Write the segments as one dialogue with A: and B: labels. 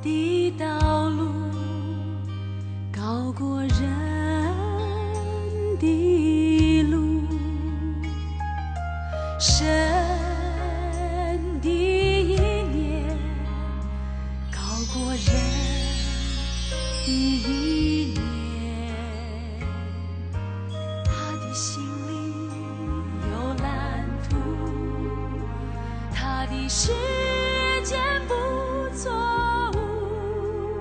A: 的道路高过人的路，神的意念高过人的意念，他的心里有蓝图，他的时间不错误。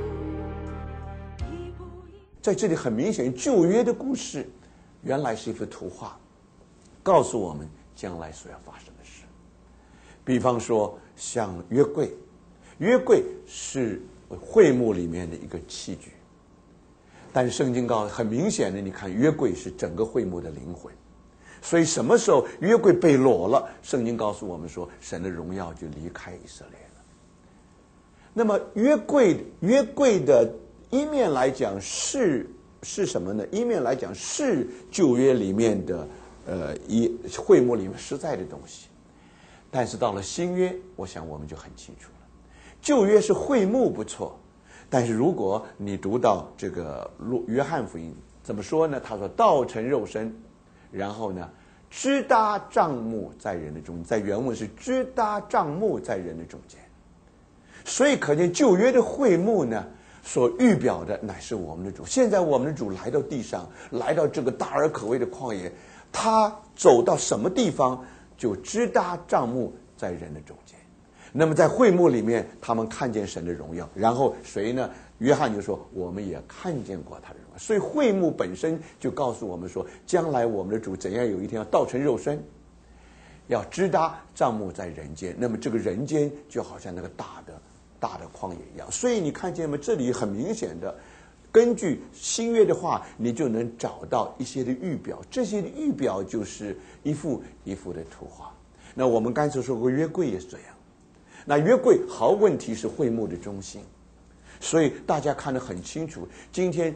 B: 在这里很明显，旧约的故事原来是一幅图画，告诉我们将来所要发生的事。比方说像约柜，约柜是会幕里面的一个器具，但是圣经告诉很明显的，你看约柜是整个会幕的灵魂。所以什么时候约柜被裸了，圣经告诉我们说神的荣耀就离开以色列了。那么约柜的一面来讲是什么呢？一面来讲是旧约里面的会幕里面实在的东西，但是到了新约，我想我们就很清楚了。旧约是会幕不错，但是如果你读到这个约翰福音怎么说呢？他说道成肉身，然后呢支搭帐幕在人的中间，在原文是支搭帐幕在人的中间。所以可见旧约的会幕呢所预表的乃是我们的主。现在我们的主来到地上，来到这个大而可畏的旷野，他走到什么地方就支搭帐幕在人的中间。那么在会幕里面他们看见神的荣耀，然后谁呢？约翰就说我们也看见过他的荣耀。所以会幕本身就告诉我们说，将来我们的主怎样有一天要道成肉身，要支搭帐幕在人间。那么这个人间就好像那个大的旷野一样。所以你看见吗？这里很明显的根据新约的话，你就能找到一些的预表，这些的预表就是一幅一幅的图画。那我们刚才说过约柜也是这样，那约柜毫无问题是会幕的中心，所以大家看得很清楚。今天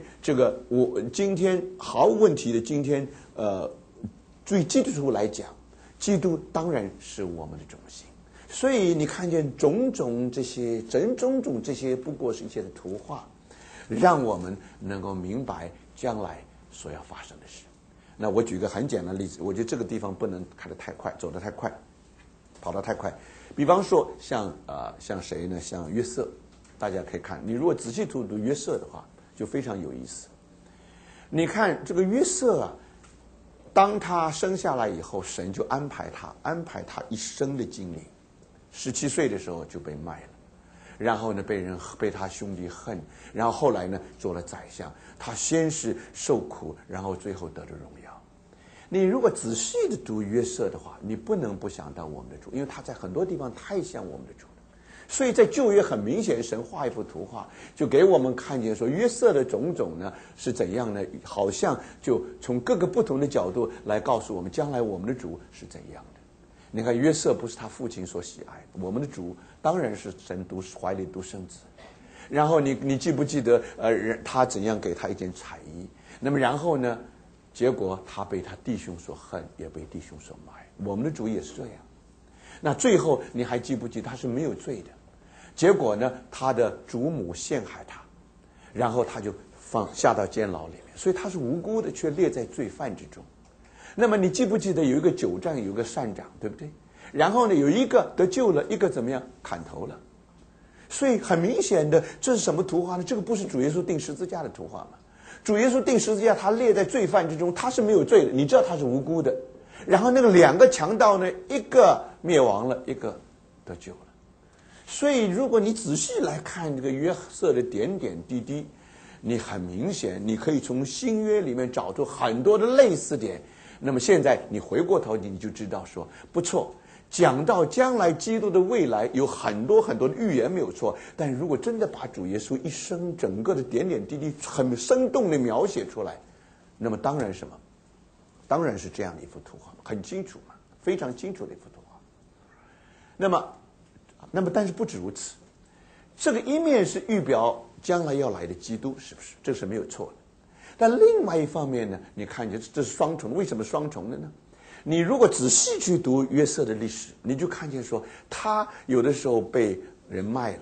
B: 毫无问题的，今天对基督徒来讲，基督当然是我们的中心。所以你看见种种这些不过是一些的图画，让我们能够明白将来所要发生的事。那我举个很简单的例子，我觉得这个地方不能开得太快，走得太快，跑得太快。比方说像谁呢？像约瑟，大家可以看，你如果仔细读约瑟的话，就非常有意思。你看这个约瑟啊，当他生下来以后，神就安排他一生的经历。17岁的时候就被卖了，然后呢被他兄弟恨，然后后来呢做了宰相。他先是受苦，然后最后得了荣耀。你如果仔细的读约瑟的话，你不能不想到我们的主，因为他在很多地方太像我们的主了。所以在旧约很明显，神画一幅图画，就给我们看见说约瑟的种种呢是怎样呢？好像就从各个不同的角度来告诉我们，将来我们的主是怎样的。你看约瑟不是他父亲所喜爱的，我们的主当然是神怀里独生子。然后你记不记得他怎样给他一件彩衣？那么然后呢，结果他被他弟兄所恨，也被弟兄所卖。我们的主也是这样。那最后你还记不记得他是没有罪的？结果呢，他的主母陷害他，然后他就下到监牢里面，所以他是无辜的，却列在罪犯之中。那么你记不记得有一个酒账，有一个善长，对不对？然后呢，有一个得救了，一个怎么样砍头了。所以很明显的，这是什么图画呢？这个不是主耶稣钉十字架的图画吗？主耶稣钉十字架，他列在罪犯之中，他是没有罪的，你知道他是无辜的。然后那个两个强盗呢，一个灭亡了，一个得救了。所以如果你仔细来看这个约瑟的点点滴滴，你很明显你可以从新约里面找出很多的类似点。那么现在你回过头你就知道说不错，讲到将来基督的未来有很多很多的预言没有错，但如果真的把主耶稣一生整个的点点滴滴很生动的描写出来，那么当然什么？当然是这样的一幅图画，很清楚嘛，非常清楚的一幅图画。那么但是不止如此，这个一面是预表将来要来的基督，是不是？这是没有错的。但另外一方面呢，你看见这是双重，为什么双重的呢？你如果仔细去读约瑟的历史，你就看见说他有的时候被人卖了，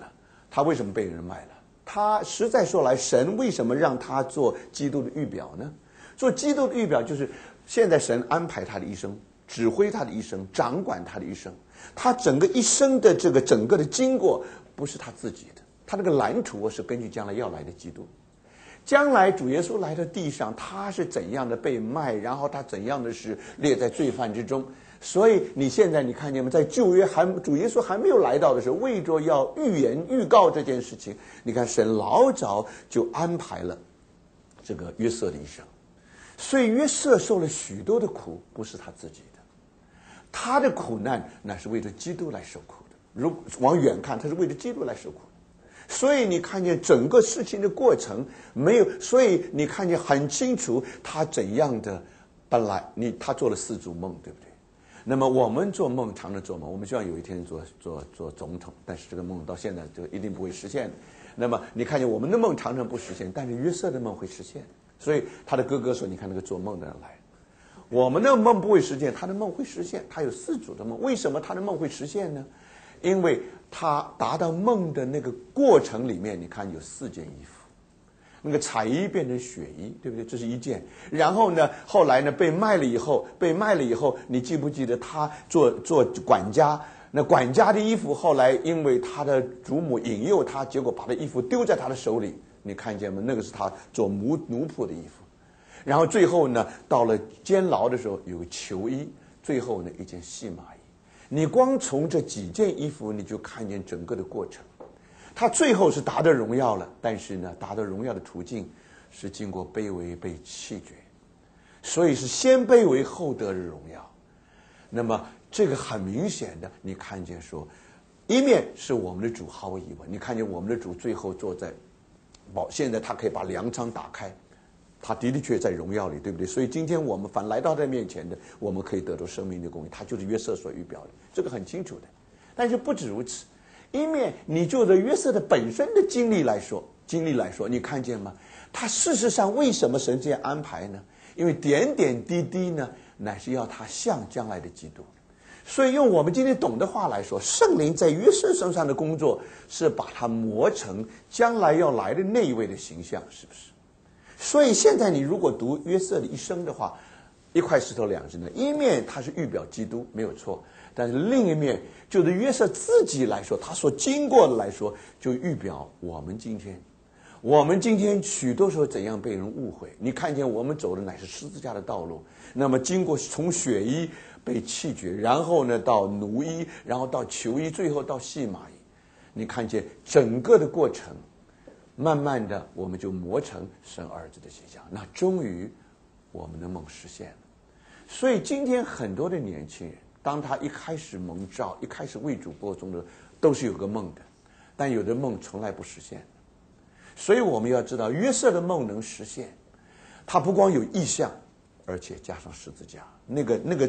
B: 他为什么被人卖了？他实在说来，神为什么让他做基督的预表呢？做基督的预表就是现在神安排他的一生，指挥他的一生，掌管他的一生，他整个一生的这个整个的经过不是他自己的，他那个蓝图是根据将来要来的基督。将来主耶稣来到地上，他是怎样的被卖，然后他怎样的是列在罪犯之中。所以你现在你看见吗？在旧约主耶稣还没有来到的时候，为着要预告这件事情，你看神老早就安排了这个约瑟的一生。所以约瑟受了许多的苦，不是他自己的，他的苦难那是为着基督来受苦的。如往远看，他是为着基督来受苦的。所以你看见整个事情的过程没有，所以你看见很清楚他怎样的。本来他做了4组梦，对不对？那么我们做梦常常做梦，我们希望有一天做总统，但是这个梦到现在就一定不会实现的。那么你看见我们的梦常常不实现，但是约瑟的梦会实现。所以他的哥哥说：“你看那个做梦的人来，我们的梦不会实现，他的梦会实现。他有4组的梦，为什么他的梦会实现呢？因为他达到梦的那个过程里面，你看有4件衣服。”那个彩衣变成血衣，对不对？这是一件。然后呢，后来呢被卖了以后，你记不记得他做管家？那管家的衣服后来因为他的祖母引诱他，结果把他衣服丢在他的手里，你看见吗？那个是他做奴仆的衣服。然后最后呢，到了监牢的时候有个囚衣，最后呢一件细麻衣。你光从这几件衣服，你就看见整个的过程。他最后是达到荣耀了，但是呢，达到荣耀的途径是经过卑微被弃绝，所以是先卑微后得荣耀。那么这个很明显的，你看见说，一面是我们的主毫无疑问，你看见我们的主最后坐在现在他可以把粮仓打开，他的确在荣耀里，对不对？所以今天我们凡来到他面前的，我们可以得到生命的供应，他就是约瑟所预表的，这个很清楚的。但是不止如此。一面你就着约瑟的本身的经历来说，你看见吗？他事实上为什么神这样安排呢？因为点点滴滴呢，乃是要他像将来的基督。所以用我们今天懂的话来说，圣灵在约瑟身上的工作是把他磨成将来要来的那一位的形象，是不是？所以现在你如果读约瑟的一生的话，一块石头两只呢，一面他是预表基督，没有错。但是另一面，就是约瑟自己来说，他所经过的来说，就预表我们今天许多时候怎样被人误会。你看见我们走的乃是十字架的道路，那么经过从血衣被弃绝，然后呢到奴衣，然后到囚衣，最后到细麻衣。你看见整个的过程，慢慢的我们就磨成神儿子的形象，那终于我们的梦实现了。所以今天很多的年轻人，当他一开始蒙召，一开始为主播中的，都是有个梦的，但有的梦从来不实现。所以我们要知道，约瑟的梦能实现，他不光有意象，而且加上十字架。那个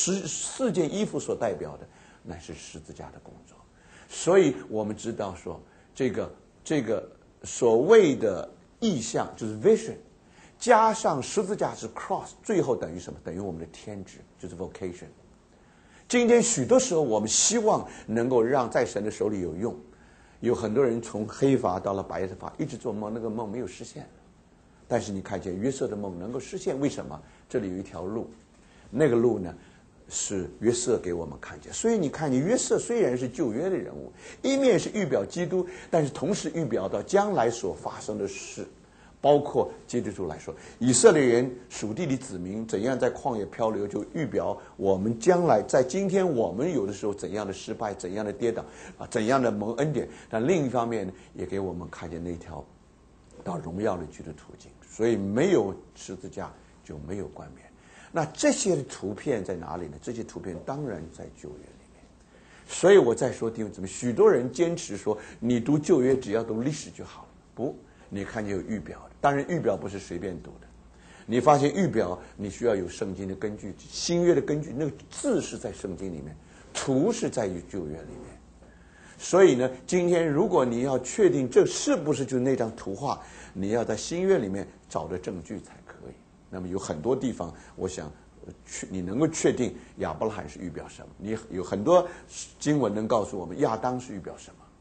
B: 4件衣服所代表的，乃是十字架的工作。所以我们知道说，这个所谓的意象就是 vision， 加上十字架是 cross， 最后等于什么？等于我们的天职，就是 vocation。今天许多时候我们希望能够让在神的手里有用，有很多人从黑发到了白发，一直做梦，那个梦没有实现。但是你看见约瑟的梦能够实现，为什么？这里有一条路，那个路呢是约瑟给我们看见。所以你看见约瑟虽然是旧约的人物，一面是预表基督，但是同时预表到将来所发生的事。包括基督徒来说，以色列人属地的子民怎样在旷野漂流，就预表我们将来在今天我们有的时候怎样的失败，怎样的跌倒啊，怎样的蒙恩典。但另一方面呢，也给我们看见那条到荣耀的基督途径。所以没有十字架就没有冠冕。那这些的图片在哪里呢？这些图片当然在旧约里面。所以我再说弟兄姊妹，许多人坚持说你读旧约只要读历史就好了，不，你看见有预表的。当然预表不是随便读的，你发现预表你需要有圣经的根据，新约的根据，那个字是在圣经里面，图是在于旧约里面。所以呢，今天如果你要确定这是不是就那张图画，你要在新约里面找的证据才可以。那么有很多地方我想你能够确定亚伯拉罕是预表什么，你有很多经文能告诉我们亚当是预表什么。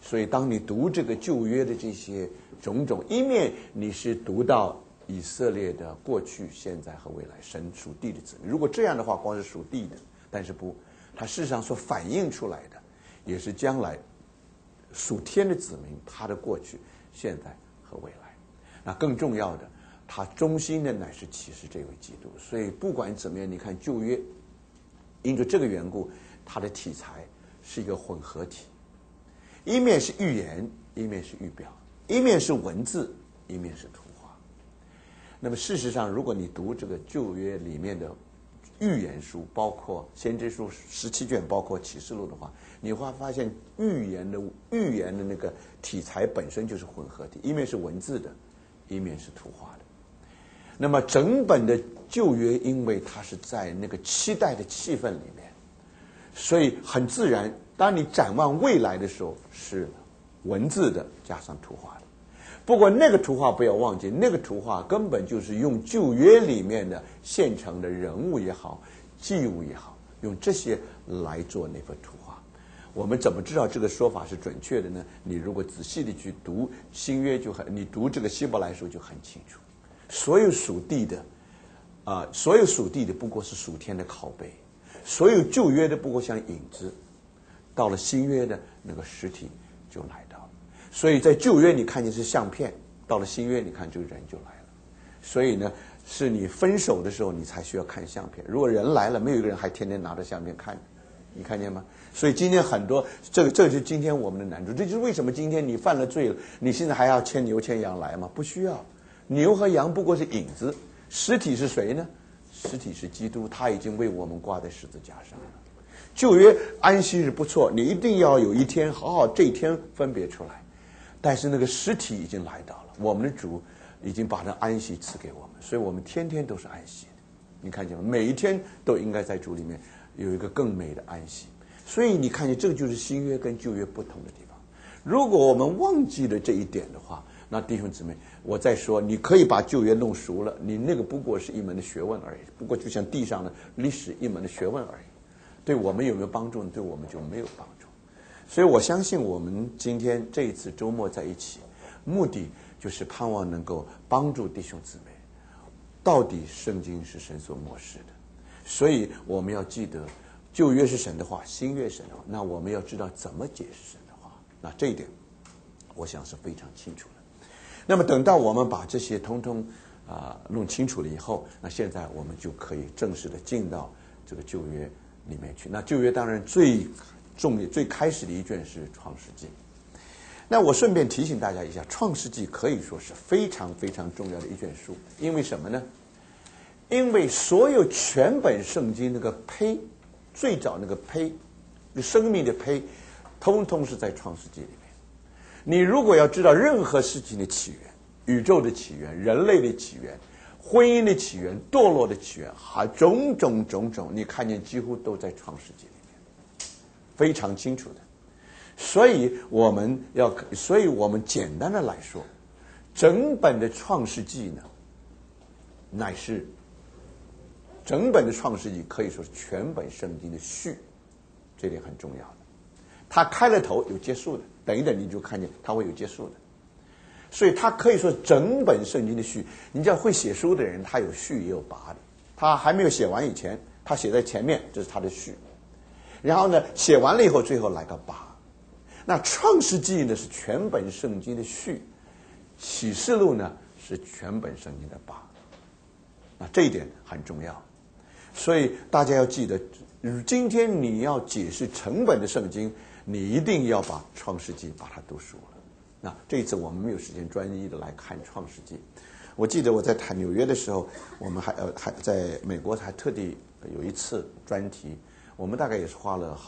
B: 所以当你读这个旧约的这些种种，一面你是读到以色列的过去、现在和未来，神属地的子民。如果这样的话，光是属地的，但是不，它事实上所反映出来的，也是将来属天的子民他的过去、现在和未来。那更重要的，他中心的乃是启示这位基督。所以不管怎么样，你看旧约，因着这个缘故，它的题材是一个混合体，一面是预言，一面是预表，一面是文字，一面是图画。那么事实上，如果你读这个旧约里面的预言书，包括先知书17卷，包括启示录的话，你会发现预言的那个题材本身就是混合体，一面是文字的，一面是图画的。那么整本的旧约，因为它是在那个期待的气氛里面，所以很自然，当你展望未来的时候，是文字的加上图画的。不过那个图画不要忘记，那个图画根本就是用旧约里面的现成的人物也好，祭物也好，用这些来做那幅图画。我们怎么知道这个说法是准确的呢？你如果仔细的去读新约，你读这个希伯来书就很清楚。所有属地的不过是属天的拷贝，所有旧约的不过像影子，到了新约的那个实体就来到了。所以在旧约你看见是相片，到了新约你看这个人就来了。所以呢，是你分手的时候你才需要看相片，如果人来了，没有一个人还天天拿着相片看，你看见吗？所以今天很多这就是今天我们的难处。这就是为什么今天你犯了罪了，你现在还要牵牛牵羊来吗？不需要。牛和羊不过是影子，实体是谁呢？实体是基督，他已经为我们挂在十字架上了。旧约安息日不错，你一定要有一天好好这一天分别出来，但是那个实体已经来到了，我们的主已经把那安息赐给我们，所以我们天天都是安息的。你看见吗？每一天都应该在主里面有一个更美的安息。所以你看见这个就是新约跟旧约不同的地方。如果我们忘记了这一点的话，那弟兄姊妹，我再说，你可以把旧约弄熟了，你那个不过是一门的学问而已，不过就像地上的历史一门的学问而已。对我们有没有帮助？对我们就没有帮助。所以我相信我们今天这一次周末在一起，目的就是盼望能够帮助弟兄姊妹，到底圣经是神所默示的。所以我们要记得，旧约是神的话，新约是神的话，那我们要知道怎么解释神的话。那这一点我想是非常清楚的。那么等到我们把这些通通弄清楚了以后，那现在我们就可以正式的进到这个旧约里面去。那旧约当然最开始的一卷是创世纪。那我顺便提醒大家一下，创世纪可以说是非常非常重要的一卷书。因为什么呢？因为所有全本圣经那个胚，最早那个胚，生命的胚，通通是在创世纪里面。你如果要知道任何事情的起源，宇宙的起源，人类的起源，婚姻的起源，堕落的起源，种种，你看见几乎都在创世纪里面，非常清楚的。所以我们简单的来说，整本的创世纪呢，乃是整本的创世纪可以说是全本圣经的序，这点很重要的。它开了头有结束的，等一等你就看见它会有结束的。所以它可以说整本圣经的序。你知道会写书的人，他有序也有跋的。他还没有写完以前，他写在前面，这是他的序。然后呢，写完了以后，最后来个跋。那创世纪呢是全本圣经的序，启示录呢是全本圣经的跋。那这一点很重要。所以大家要记得，今天你要解释成本的圣经，你一定要把创世纪把它读熟了。那这一次我们没有时间专一的来看创世纪。我记得我在谈纽约的时候，我们还在美国还特地有一次专题，我们大概也是花了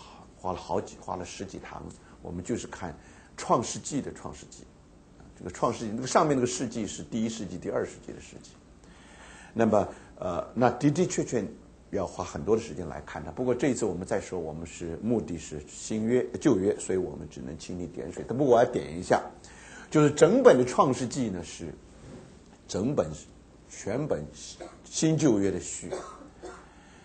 B: 10几堂，我们就是看创世纪的创世纪。这个创世纪那个上面那个世纪是第1世纪、第2世纪的世纪。那么那的确要花很多的时间来看它。不过这一次我们再说，我们目的是旧约，所以我们只能蜻蜓点水。不过我要点一下，就是整本的创世纪呢是全本新旧约的序。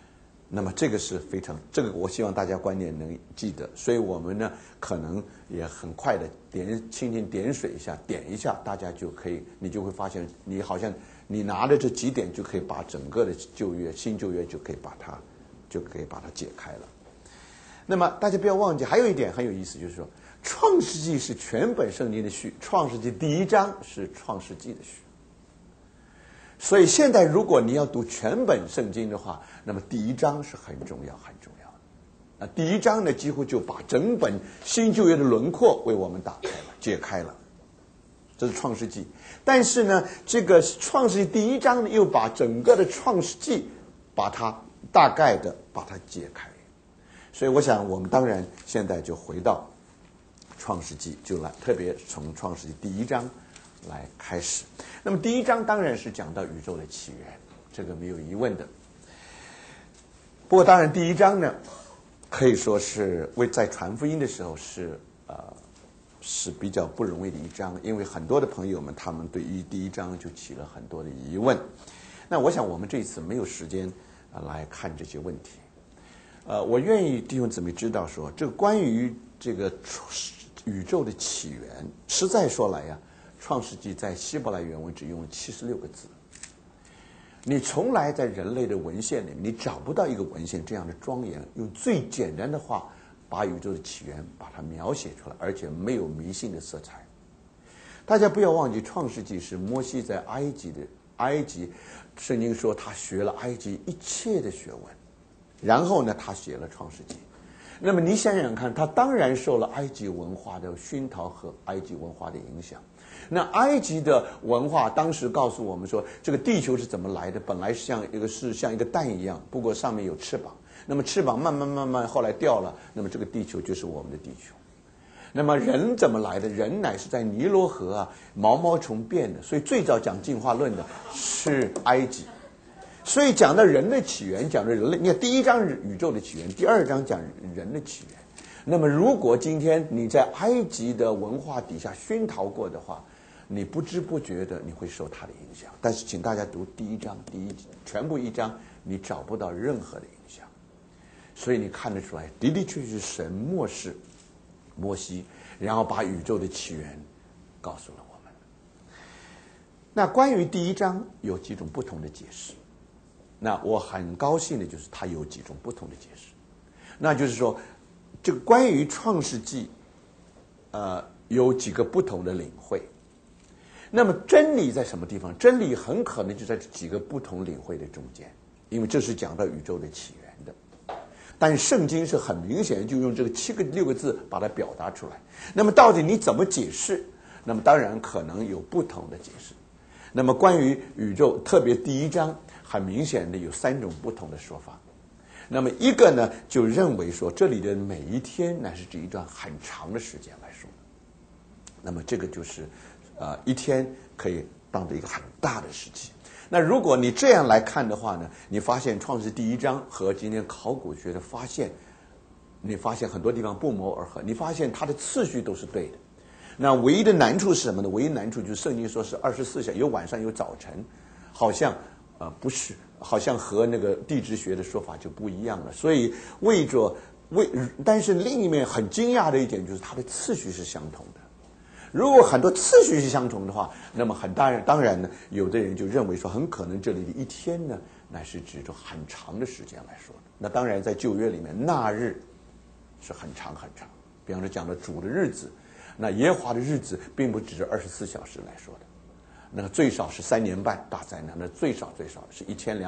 B: 那么这个是非常，这个我希望大家观念能记得。所以我们呢，可能也很快的轻轻点水一下，点一下，大家就可以，你就会发现，你好像你拿着这几点就可以把整个的新旧约就可以把它解开了。那么大家不要忘记，还有一点很有意思，就是说，创世纪是全本圣经的序，创世纪第一章是创世纪的序。所以现在如果你要读全本圣经的话，那么第一章是很重要很重要的。那第一章呢，几乎就把整本新旧约的轮廓为我们打开了，解开了。这是创世纪。但是呢，这个创世纪第一章呢，又把整个的创世纪把它大概的把它解开。所以我想我们当然现在就回到创世纪，就来特别从创世纪第一章来开始。那么第一章当然是讲到宇宙的起源，这个没有疑问的。不过当然第一章呢，可以说是在传福音的时候是比较不容易的一章，因为很多的朋友们他们对于第一章就起了很多的疑问。那我想我们这一次没有时间来看这些问题。我愿意弟兄姊妹知道说，这个关于这个宇宙的起源，实在说来呀，创世纪在希伯来原文只用了76个字。你从来在人类的文献里面，你找不到一个文献这样的庄严，用最简单的话把宇宙的起源把它描写出来，而且没有迷信的色彩。大家不要忘记，创世纪是摩西在埃及，圣经说他学了埃及一切的学问，然后呢，他写了创世纪。那么你想想看，他当然受了埃及文化的熏陶和埃及文化的影响。那埃及的文化当时告诉我们说，这个地球是怎么来的？本来是像一个蛋一样，不过上面有翅膀。那么翅膀慢慢后来掉了，那么这个地球就是我们的地球。那么人怎么来的？人乃是在尼罗河毛毛虫变的，所以最早讲进化论的是埃及。所以讲到人的起源，讲到人类，你看第一章宇宙的起源，第二章讲人的起源。那么如果今天你在埃及的文化底下熏陶过的话，你不知不觉的你会受它的影响。但是请大家读第一章，全部一章，你找不到任何的影响。所以你看得出来，的的确确神漠视摩西，然后把宇宙的起源告诉了我们。那关于第一章有几种不同的解释，那我很高兴的就是它有几种不同的解释。那就是说，这个关于创世纪有几个不同的领会。那么真理在什么地方？真理很可能就在几个不同领会的中间，因为这是讲到宇宙的起源的。但圣经是很明显就用这个6个字把它表达出来。那么到底你怎么解释？那么当然可能有不同的解释。那么关于宇宙，特别第一章，很明显的有3种不同的说法。那么一个呢，就认为说这里的每一天乃是指一段很长的时间来说。那么这个就是一天可以当做一个很大的时期。那如果你这样来看的话呢，你发现创世第一章和今天考古学的发现，你发现很多地方不谋而合，你发现它的次序都是对的。那唯一的难处是什么呢？唯一难处就是圣经说是24小时，有晚上有早晨，好像不是，好像和那个地质学的说法就不一样了。所以但是另一面很惊讶的一点就是它的次序是相同的。如果很多次序是相同的话，那么当然呢，有的人就认为说，很可能这里的一天呢，乃是指着很长的时间来说的。那当然，在旧约里面，那日是很长很长。比方说讲的主的日子，那耶和华的日子并不只是24小时来说的，那个最少是3年半大灾难，那最少是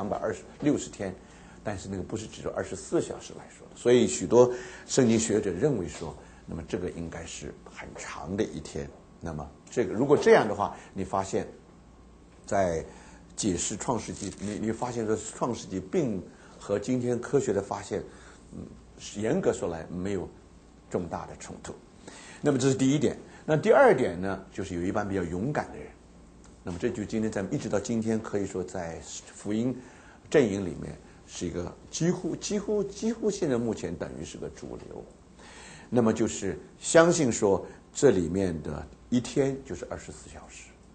B: 1260天，但是那个不是指着24小时来说的。所以许多圣经学者认为说，那么这个应该是很长的一天。那么这个如果这样的话，你发现在解释创世纪，你发现说创世纪并和今天科学的发现，严格说来没有重大的冲突。那么这是第一点。那第二点呢，就是有一帮比较勇敢的人。那么这就今天一直到今天，可以说在福音阵营里面是一个几乎现在目前等于是个主流。那么就是相信说这里面的一天就是24小时。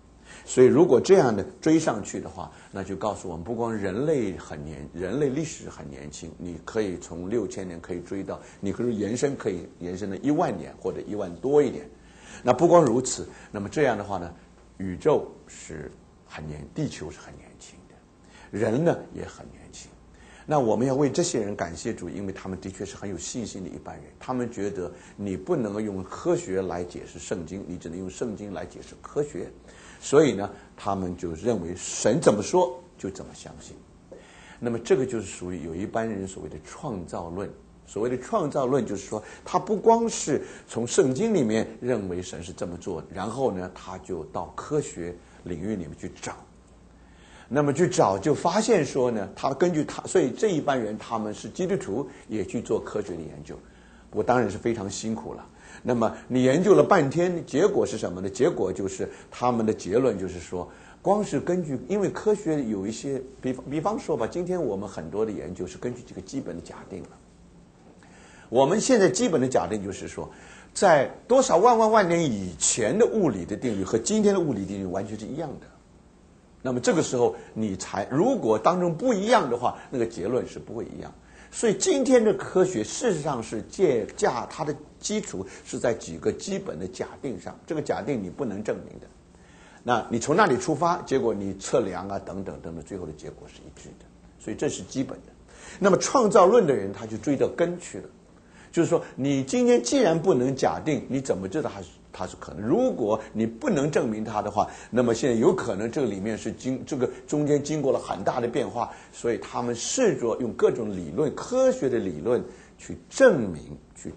B: 所以如果这样的追上去的话，那就告诉我们，不光人类历史很年轻，你可以从6000年可以追到，你可以延伸到10000年或者1万多一点。那不光如此，那么这样的话呢，宇宙是地球是很年轻的，人呢也很年轻。那我们要为这些人感谢主，因为他们的确是很有信心的一般人。他们觉得你不能用科学来解释圣经，你只能用圣经来解释科学。所以呢，他们就认为神怎么说就怎么相信。那么这个就是属于有一般人所谓的创造论。所谓的创造论就是说，他不光是从圣经里面认为神是这么做的，然后呢，他就到科学领域里面去找。那么去找就发现说呢，他根据他，所以这一般人他们是基督徒，也去做科学的研究。不过当然是非常辛苦了。那么你研究了半天，结果是什么呢？结果就是他们的结论就是说，光是根据，因为科学有一些，比方说吧，今天我们很多的研究是根据这个基本的假定了。我们现在基本的假定就是说，在多少万年以前的物理的定律和今天的物理定律完全是一样的。那么这个时候如果当中不一样的话，那个结论是不会一样。所以今天的科学事实上是它的基础是在几个基本的假定上，这个假定你不能证明的。那你从那里出发，结果你测量啊等等，最后的结果是一致的。所以这是基本的。那么创造论的人他就追到根去了，就是说你今天既然不能假定，你怎么知道它是可能？如果你不能证明它的话，那么现在有可能这个里面是这个中间经过了很大的变化，所以他们试着用各种理论，科学的理论去证明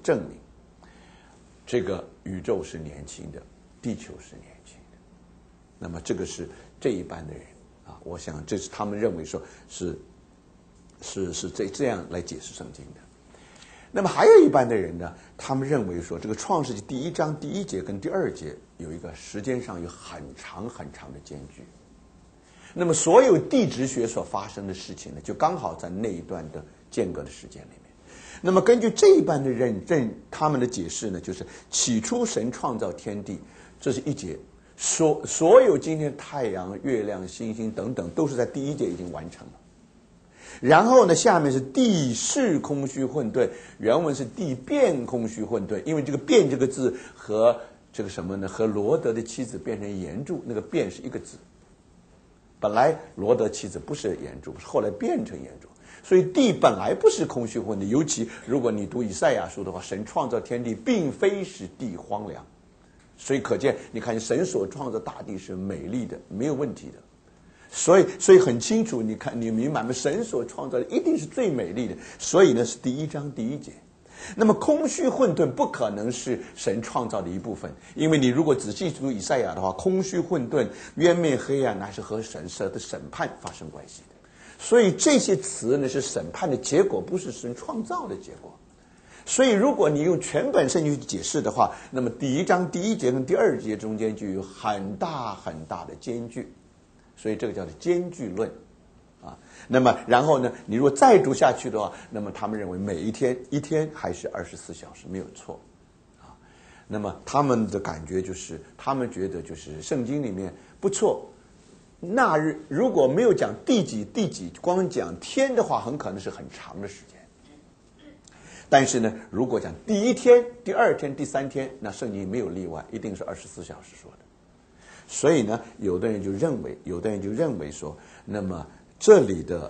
B: 这个宇宙是年轻的，地球是年轻的。那么这个是这一般的人啊，我想这是他们认为说是这样来解释圣经的。那么还有一般的人呢，他们认为说这个创世纪第1章第1节跟第2节有一个时间上有很长的间距。那么所有地质学所发生的事情呢，就刚好在那一段的间隔的时间里面。那么根据这一般的他们的解释呢，就是起初神创造天地，这是1节。所有今天太阳、月亮、星星等等都是在第1节已经完成了。然后呢，下面是地是空虚混沌，原文是地变空虚混沌，因为这个变这个字和这个什么呢？和罗德的妻子变成岩柱，那个变是一个字。本来罗德妻子不是岩柱，是后来变成岩柱，所以地本来不是空虚混沌。尤其如果你读以赛亚书的话，神创造天地并非使地荒凉，所以可见你看神所创造大地是美丽的，没有问题的。所以很清楚，你明白吗？神所创造的一定是最美丽的，所以呢是第1章第1节。那么空虚混沌不可能是神创造的一部分，因为你如果仔细读以赛亚的话，空虚混沌、渊面黑暗，那是和神的审判发生关系的。所以这些词呢是审判的结果，不是神创造的结果。所以如果你用全本圣经去解释的话，那么第1章第1节跟第2节中间就有很大的间距。所以这个叫做间距论啊。那么然后呢，你如果再读下去的话，那么他们认为每一天还是24小时，没有错啊。那么他们的感觉就是，他们觉得就是圣经里面不错，那日如果没有讲第几，光讲天的话，很可能是很长的时间。但是呢，如果讲第1天、第2天、第3天，那圣经没有例外，一定是24小时说的。所以呢，有的人就认为说，那么这里的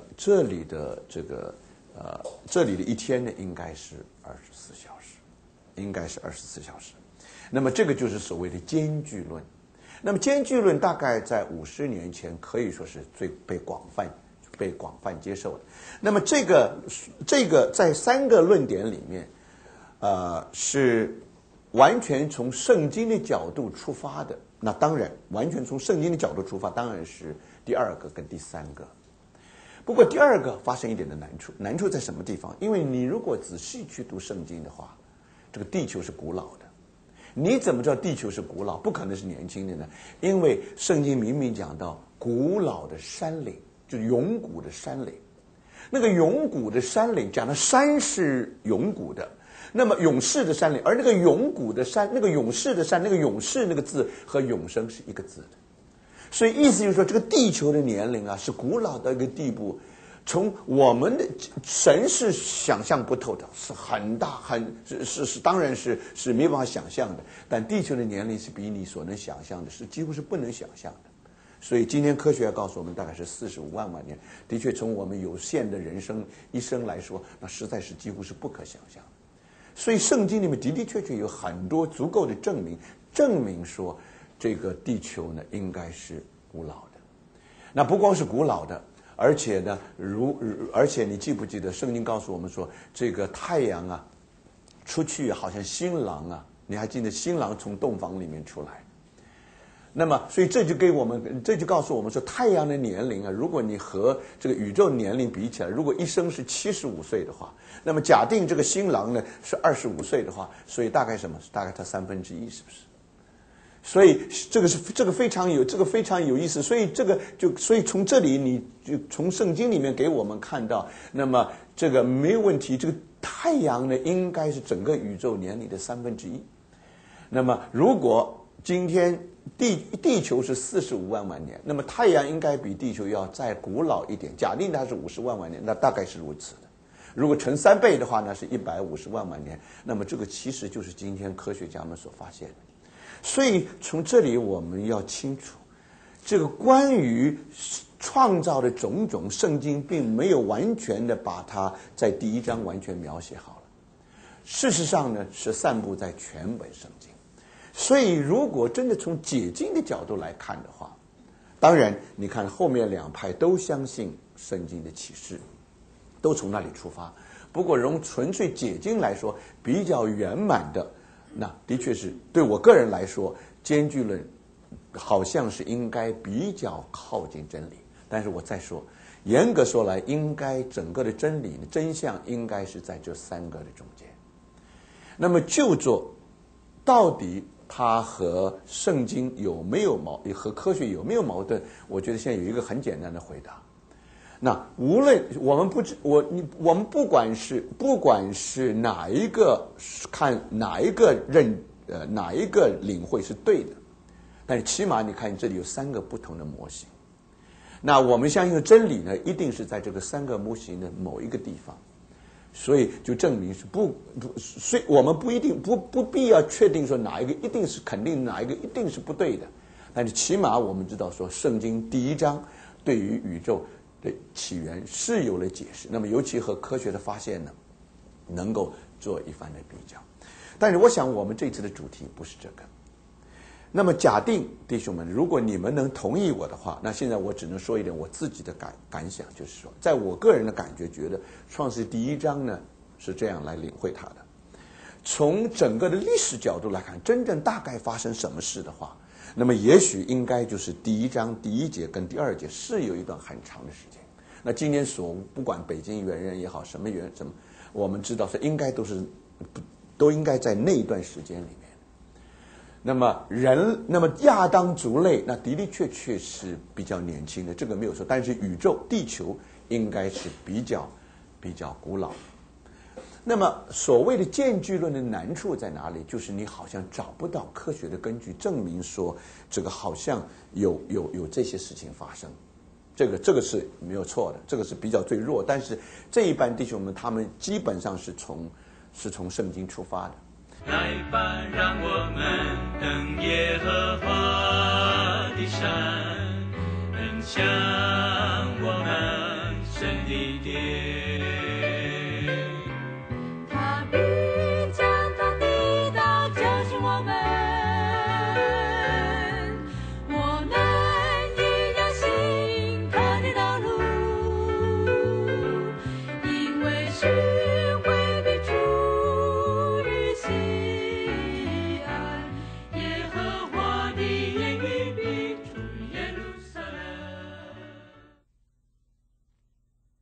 B: 一天呢，应该是24小时，那么这个就是所谓的间距论。那么间距论大概在50年前可以说是最被广泛接受的。那么这个在3个论点里面，是完全从圣经的角度出发的。那当然，完全从圣经的角度出发，当然是第2个跟第3个。不过第2个发生一点的难处在什么地方？因为你如果仔细去读圣经的话，这个地球是古老的。你怎么知道地球是古老？不可能是年轻的呢？因为圣经明明讲到古老的山岭，就是永古的山岭。那个永古的山岭讲的山是永古的。那么永世的山岭，而那个永古的山，那个永世的山，那个永世那个字和永生是一个字的， 所以意思就是说，这个地球的年龄啊，是古老到一个地步，从我们的神是想象不透的，是很大，当然是没办法想象的。但地球的年龄是比你所能想象的，是几乎是不能想象的。所以今天科学告诉我们，大概是45万年。的确，从我们有限的人生一生来说，那实在是几乎是不可想象的。所以圣经里面的确有很多足够的证明说，这个地球呢应该是古老的。那不光是古老的，而且呢，而且你记不记得圣经告诉我们说，这个太阳啊出去好像新郎啊，你还记得新郎从洞房里面出来？那么，所以这就告诉我们说，太阳的年龄啊，如果你和这个宇宙年龄比起来，如果一生是75岁的话，那么假定这个新郎呢是25岁的话，所以大概什么？大概他1/3，是不是？所以这个非常有意思。所以从这里你就从圣经里面给我们看到，那么这个没有问题，这个太阳呢应该是整个宇宙年龄的1/3。那么如果今天地球是45万年，那么太阳应该比地球要再古老一点。假定它是50万年，那大概是如此的。如果乘3倍的话，那是150万年。那么这个其实就是今天科学家们所发现的。所以从这里我们要清楚，这个关于创造的种种，圣经并没有完全的把它在第1章完全描写好了。事实上呢，是散布在全本圣经。所以如果真的从解经的角度来看的话，当然你看后面2派都相信圣经的启示，都从那里出发。不过从纯粹解经来说，比较圆满的，那的确是对我个人来说，艰巨论好像是应该比较靠近真理。但是我再说，严格说来，应该整个的真理真相应该是在这3个的中间。那么就做到底它和圣经和科学有没有矛盾？我觉得现在有一个很简单的回答。那无论我们不管是哪一个看哪一个领会是对的，但是起码你看这里有3个不同的模型。那我们相信的真理呢，一定是在这个3个模型的某一个地方。所以就证明是所以我们不必要确定说哪一个一定是肯定，哪一个一定是不对的。但是起码我们知道说，圣经第1章对于宇宙的起源是有了解释。那么尤其和科学的发现呢，能够做一番的比较。但是我想我们这次的主题不是这个。那么假定弟兄们，如果你们能同意我的话，那现在我只能说一点我自己的感想，就是说，在我个人的感觉，觉得创世第1章呢是这样来领会它的。从整个的历史角度来看，真正大概发生什么事的话，那么也许应该就是第1章第1节跟第2节是有一段很长的时间。那今年不管北京猿人也好，什么，我们知道是应该都应该在那一段时间里面。那么亚当族类，那的确是比较年轻的，这个没有错。但是地球应该是比较古老。那么所谓的渐聚论的难处在哪里？就是你好像找不到科学的根据证明说这个好像有这些事情发生。这个是没有错的，这个是比较最弱。但是这一班弟兄们，他们基本上是从圣经出发的。
C: 来吧，让我们登耶和华的山，奔向